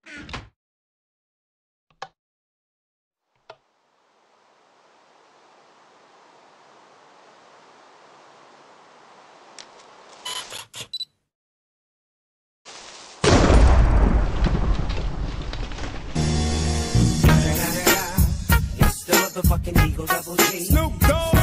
It's the motherfucking Eagle Double G. Snoop Dogg.